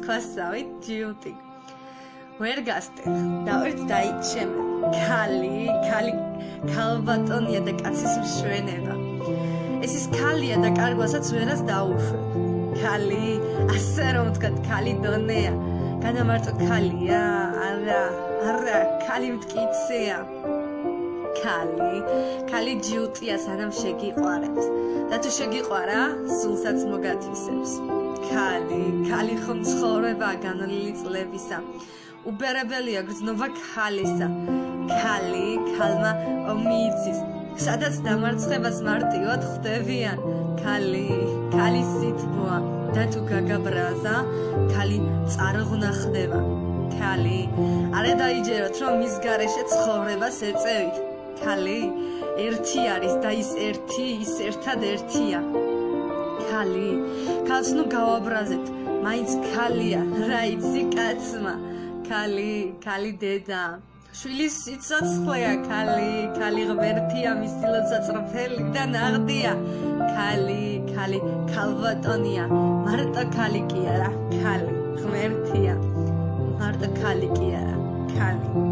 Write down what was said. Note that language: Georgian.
თქვასავით ჯიუტი ვერ გასტეხ დავერც დაიჩემე ქალი ქალბატონია და კაცის მშვენება ეს ის ქალია და კარგვასაც ვერას დაუშვებ ქალი ასე რომ ვთქვათ ქალი დონეა განამარტო ქალია არა ქალი მტკიცეა ქალი ჯიუტია სანამ შეგიყვარებს და თუ შეგიყვარა სულსაც მოგათვისებს ქალი ხომ ცხოვრება განვლილი წლებისა უბერებელია გრძნობა ქალისა ქალმა მიიცის სადაც დამარცხებას მარტივად ხვდებიან ქალი სითბოა და თუ გაგაბრაზა ქალი წარღვნა ხდება ქალი არა დაიჯეროთ რომ მის გარეშე ცხოვრებას ეწევით ქალი ერთი არის და ის ერთად ერთია ქალს ნუ გავაბრაზეთ მაინც ქალია რა იცი კაცმა ქალი დედა შვილის სიცოცხლეა ქალი ღმერთია მისი ლოცა წრფელი და ნაღდია ქალი ქალბატონია მარტო ქალი კი არა ქალი ღმერთია მარტო ქალი კი არა ქალი